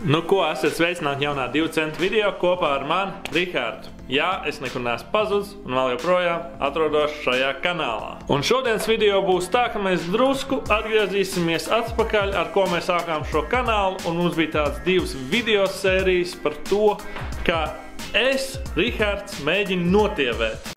Nu ko, esat sveicināti jaunā 2 centu video kopā ar mani, Rihardu. Jā, es nekur neesmu pazudis un vēl joprojām atrodos šajā kanālā. Un šodienas video būs tā, ka mēs drusku atgriezīsimies atpakaļ, ar ko mēs sākām šo kanālu. Un mums bija tāds 2 video sērijas par to, kā es, Rihards, mēģinu notievēt.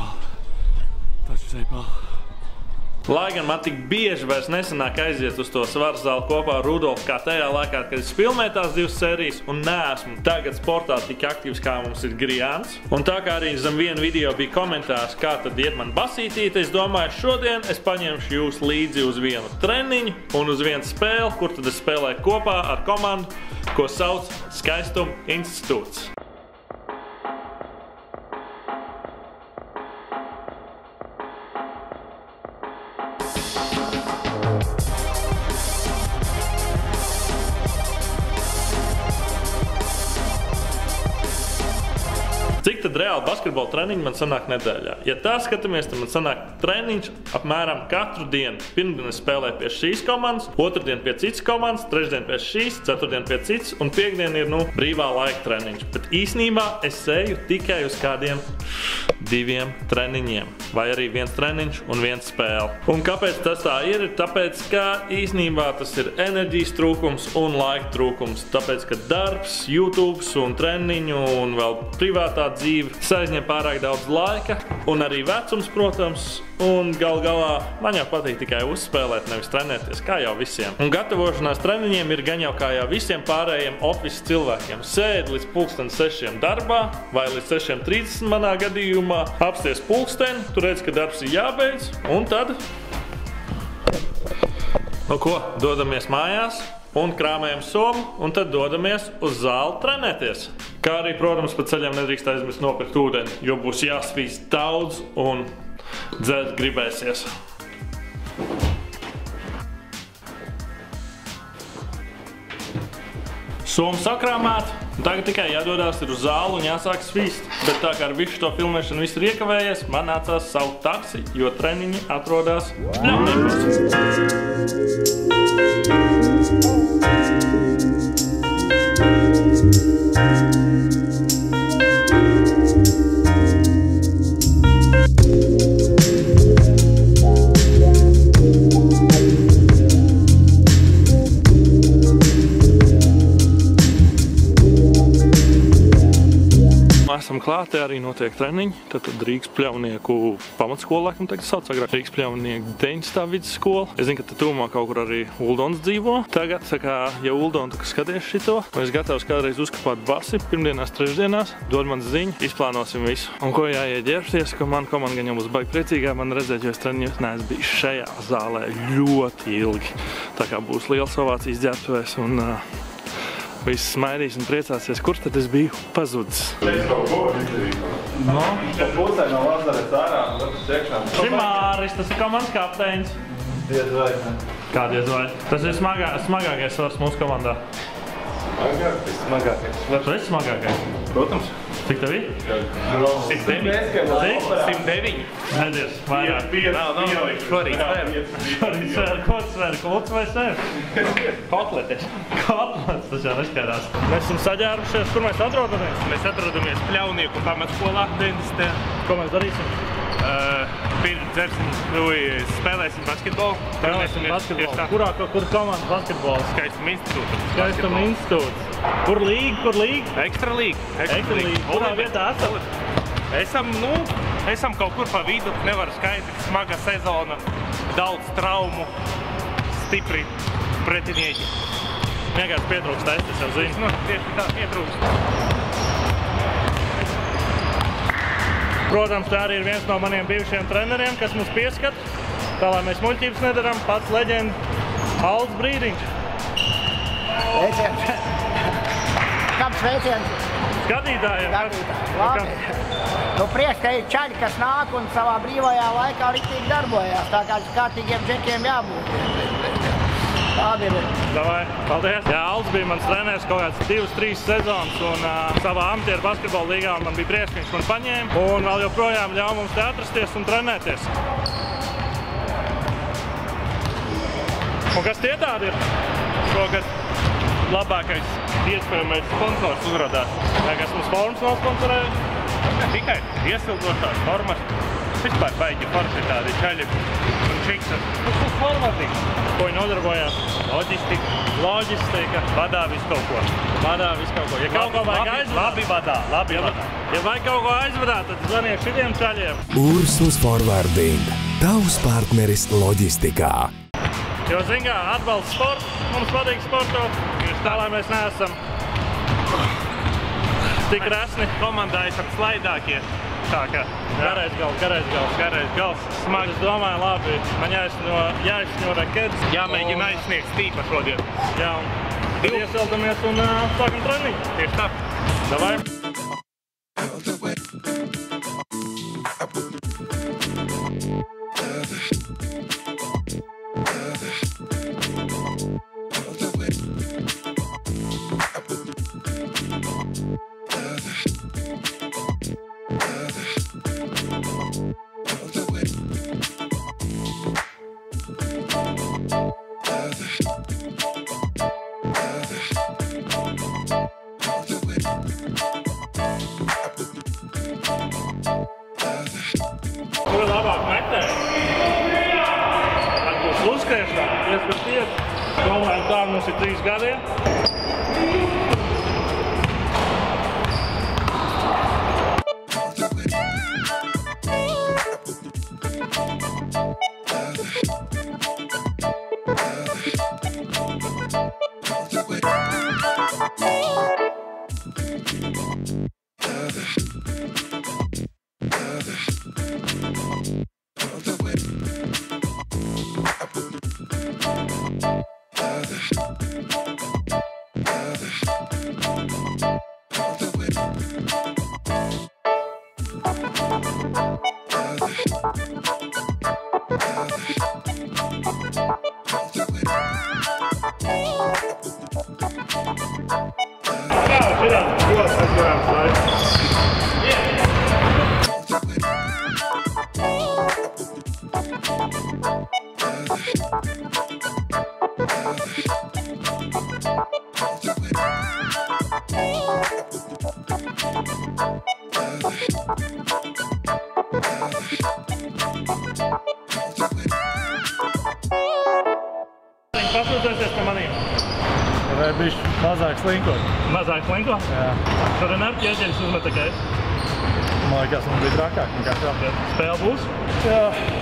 Lai gan man tik bieži vairs nesanāk aiziet uz to svaru zāli kopā ar Rudolfu, kā tajā laikā, kad es filmēju tās 2 sērijas un neesmu tagad sportā tik aktīvs, kā mums ir Grijāns. Un tā kā arī zem viena video bija komentārs, kā tad iet man basītīt, es domāju, šodien es paņemšu jūs līdzi uz vienu treniņu un uz vienu spēli, kur tad es spēlēju kopā ar komandu, ko sauc Skaistuma institūts. Cik tad reāli basketbola treniņi man sanāk nedēļā? Ja tā skatāmies, tad man sanāk treniņš apmēram katru dienu. Pirmdien es spēlēju pie šīs komandas, otrdien pie citas komandas, trešdien pie šīs, ceturtdien pie citas un piekdien ir brīvā laika treniņš. Bet īsnībā es eju tikai uz kādiem 2 treniņiem. Vai arī 1 treniņš un 1 spēle. Un kāpēc tas tā ir? Tāpēc, ka īsnībā tas ir enerģijas trūkums un laika trūkums. Tāpēc, ka darbs, YouTube un treniņu un vēl privātā dzīve aizņem pārāk daudz laika un arī vecums, protams, un gal galā man jau patīk tikai uzspēlēt, nevis trenēties, kā jau visiem. Un gatavošanās treniņiem ir gan jau kā jau visiem pārējiem office cilvēkiem. Sēd līdz 6:00 darbā vai līdz 6:30 manā gadījumā, apsties pulksteni, tu redz, ka darbs ir jābeidz, un tad, nu ko, dodamies mājās un krāmējam somu, un tad dodamies uz zāli trenēties. Kā arī, protams, pa ceļam nedrīkst aizmirst nopirkt ūdeni, jo būs jāsvīst daudz un dzert gribēsies. Somu sakrāmēt, tagad tikai jādodās ir uz zāli un jāsāk svīst. Bet tā kā ar visu to filmēšanu viss ir iekavējies, man nācās saukt taksi, jo treniņi atrodas Pļauniekos. Esam klāti, arī notiek treniņi. Tad Rīgas Pļaunieku pamatskola, laikam tagad sauc agrāk. Rīgas Pļaunieku 9. vidusskola. Es zinu, ka te tūmā kaut kur arī Uldons dzīvo. Tagad, tā kā, ja Uldon tu skaties šito, un es gatavs kādreiz uzkapāt basi, pirmdienās, trešdienās, dod man ziņu, izplānosim visu. Un ko jāiet ģērbties, ka man komanda gan jau būs baigi priecīgā man redzēt, jo es treniņos neesmu bijis šajā zālē ļoti ilgi. Tā kā būs liels ovācijas ģērbtuvēs un viss smaidīs un priecāsies, kur tad es biju pazudis. No? Pa pusē no Lazarets ārā, un tad uz iekšā. Šimāris, tas ir komandas kapteinis. Diez vai, ne? Kā diez vai? Tas ir smagākais svars mūsu komandā. Smagākais. Tu esi smagākais? Protams. Cik tev ir? 109. 109? Nedies, vairāk. Šorīt svēr. Šorīt svēr, ko tu svēr? Kults vai svēr? Kotletes. Kotletes, tas jau neskatās. Mēs esam saģērbušies, kur mēs atrodamies? Mēs atrodamies Pļaunieku pamatskolā 90. Ko mēs darīsim? Dzersim, spēlēsim basketbolu. Spēlēsim basketbolu. Kur komanda basketbols? Skaistuma institūts. Skaistuma institūts. Kur līga? Ekstra līga. Kurā vietā esam? Esam kaut kur pa vidu, nevar skaidrt, smaga sezona, daudz traumu, stipri pretinieki. Vienkārši pietrūkst testis, jau zinu. Tieši tā, pietrūkst. Protams, tā arī ir viens no maniem bijušiem treneriem, kas mums pieskat. Tā, lai mēs muļķības nedaram, pats leģenda Alds Brīdiņš. Sveiciens. Kam sveiciens? Skatītājiem. Labi. Nu, prieks, ka ir čaļi, kas nāk un savā brīvajā laikā riktīgi darbojās. Tā kā kārtīgiem džekiem jābūt. Tādi ir. Davai, paldies. Jā, Alds bija mans treneris kaut kāds 2-3 sezonas un savā amatieru basketbola līgā man bija prieks, ka viņš man paņēma un vēl joprojām ļauj mums te atrasties un trenēties. Un kas tie tādi ir? Šogad labākais iespējamais sponsors uzrādās. Kas mums formas vēl sponsorēja? Tikai iesildošās formas. Vispār baigi forši tādi čaļi un čiksas. Tas formatīgi. Ko viņi nodarbojās? Loģistika. Vadā visu kaut ko. Ja kaut ko vajag aizvadāt. Labi vadā. Ja vajag kaut ko aizvadāt, tad zvaniet šitiem čaļiem. Ursus Forwarding. Tavs partneris loģistikā. Jo, zin kā, atbalsta sports, mums patīk sportot, tā lai mēs neesam tik resni. Komandā esam slaidākie. Tā kā Garais gals. Smags. Es domāju, labi, man jāizšņo raketes. Jāmēģina aizsniegt stīpa šodien. Jā, un tad iesildamies un sākam treniņu. Tieši tā. Davai. Kur ir labāk metēt? Tad būs uzskriešana, 5-5. Domājam, tā mums ir 3 gadiem. Pasūties pa manīm. Vai bišķi mazāk slinkot? Mazāk slinko? Jā. Šodien ar ķieģeļus uzmetakais. Man liekas, man bija trakāk nekā šā. Spēle būs? Jā.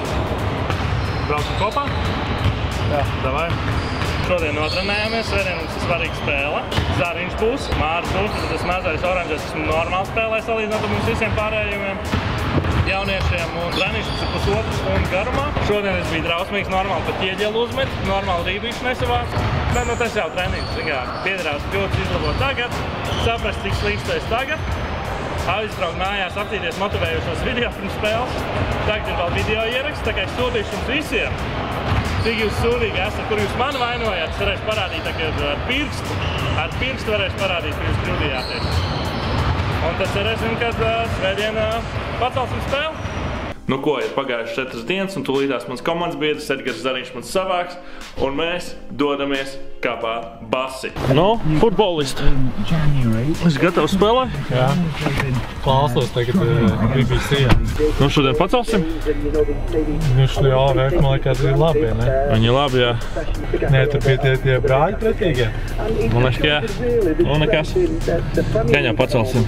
Braucam kopā? Jā. Davai. Šodien notrenējāmies, svētdien mums ir svarīga spēle. Zariņš būs, Māris būs, tad tas mazais oranžais, kas normāli spēlē salīdzinot ar mums visiem pārējiem jauniešiem. Un treniņš ir 1,5 stundu garumā. Šodien es biju drausmīgs, normāli pat ķieģeli uzmet, normāli rībīšu nesavāc. Bet nu tas jau treniņš, piedarās kļūdas izlabot tagad, saprast, cik slikts tu esi tagad. Aizbraukt mājās, aptīties motivējušos video pirms spēles. Tagad ir vēl video ieraksts, tā kā es sūtīšu jums visiem. Cik jūs sūdīgi esat, kur jūs mani vainojāt, es varēšu parādīt tagad ar pirkstu varēšu parādīt, ka jūs kļūdījāties. Un tad cerēsim, kad svētdien pacelsim spēli. Nu ko, ir pagājuši 4 dienas, un tūlītās mans komandas biedrs Edgars Zariņš mans savāks, un mēs dodamies kāpāt basi. Nu, futbolisti. Es gatavs spēlē? Jā. Klausos tagad BBC. Nu, šodien pacelsim? Viņš jā, vērk, man liekas, ir labi, ne? Viņi ir labi, jā. Nē, tur bija tie brāļi pretīgie. Man liekas, jā. Nu, nekas. Gaņā pacelsim.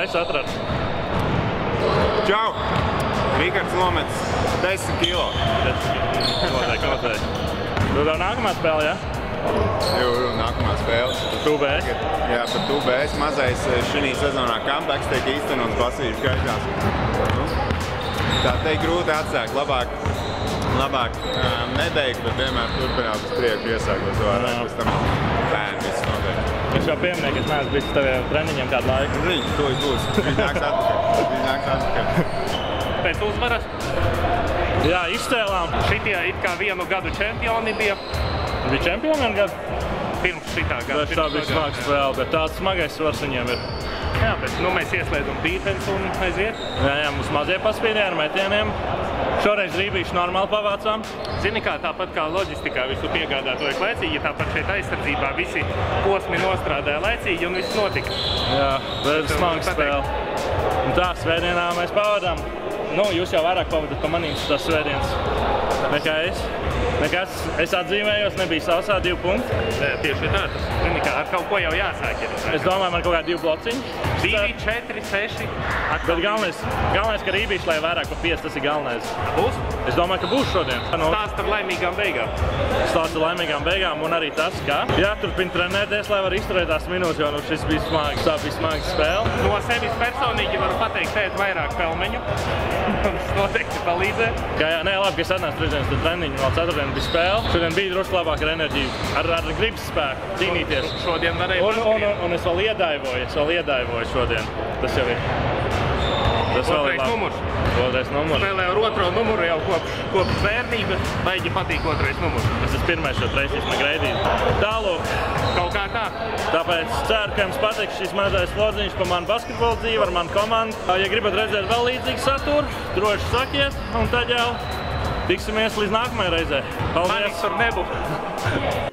es atradu. Čau! Rikards Lomets, 10 kilo. Noteikti. Tu tev nākamā spēle, ja? Jū, nākamā spēle. TUBS? Jā, par TUBS mazais šī sezonā comebacks tiek īstenots Basīšu gaižās. Tā teikt grūti atsākt, labāk nedeikt, bet vienmēr turpināt uz priekšu iesākot to vairāk, uz tam bērni viss noteikti. Es jau pieminēju, ka es neesmu bijis taviem treniņiem kādu laiku. Zini, to būs. Viņš nāks atpakaļ. Pēc uzvaras Jā, izcēlām. šitie it kā vienu gadu čempioni bija. Bija čempioni vienu gadu? Pirms šitā gada. Tā bija smaga spēle, bet tāds smagais svars viņiem ir. Jā, bet mēs ieslēdzam defense un aiziet. Jā, mums mazie paspīdēja ar metieniem. Šoreiz rībīšu normāli pavācām. Zini kā, tāpat kā loģistikā visu piegādātojas laicīgi, tāpat šeit aizsardzībā visi posmi nostrādāja laicīgi un viss notika. Jā, bet smaga spēle. Un tā, svētdienā mēs pavadām. Jūs jau vairāk pavadat pa manīm tas svētdienas nekā es. Es atzīmējos, nebija sausā 2 punkti. Tieši tā, tas, zini kā, ar kaut ko jau jāsāk. Es domāju, man kaut kā 2 blociņi. 2, 4, 6. Bet galvenais, ka rībīši, lai vairāk pa 5, tas ir galvenais. Būs? Es domāju, ka būs šodien. Stāst ar laimīgām beigām. Stāst ar laimīgām beigām un arī tas, ka jāturpina trenēties, lai var izturēt tās minūtes, jo šis bija smags, tā bija smaga spēle. No sevis personīgi varu pateikt, tēt vairāk pelmeņu. Tas noteikti palīdzē. Nē, labi, ka es atnācu trešdienas treniņu, vēl ceturtdien bija spēle. Šodien bija drusku labāk ar enerģiju, ar gribas spēku cīnīties. Šodien varēja un es vēl iedaivoju šodien. Tas jau ir. Tas vēl ir labi. Otrais numurs. Spēlēju ar otro numuru jau kopš bērnības. Baigi patīk otrais numurs. Es esmu pirmais šo treisīs Magraidīt. Tālūk. Kaut kā tā. Tāpēc ceru, ka jums patiks šis mazais lodziņš par manu basketbolu dzīvi, ar manu komandu. Ja gribat redzēt vēl līdzīgu saturu, droši sakiet, un tad jau tiksimies līdz nākamajai reizē. Paldies! Manis tur nebūs.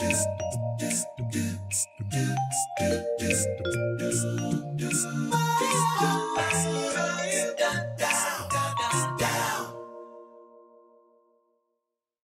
Bye.